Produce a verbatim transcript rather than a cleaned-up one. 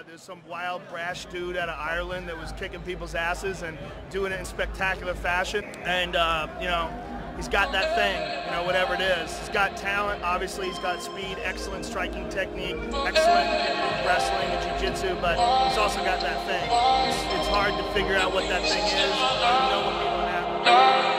there's some wild, brash dude out of Ireland that was kicking people's asses and doing it in spectacular fashion. And, uh, you know, he's got that thing, you know, whatever it is. He's got talent, obviously. He's got speed, excellent striking technique, excellent wrestling and jiu-jitsu, but he's also got that thing. It's, it's hard to figure out what that thing is. I don't know what people have.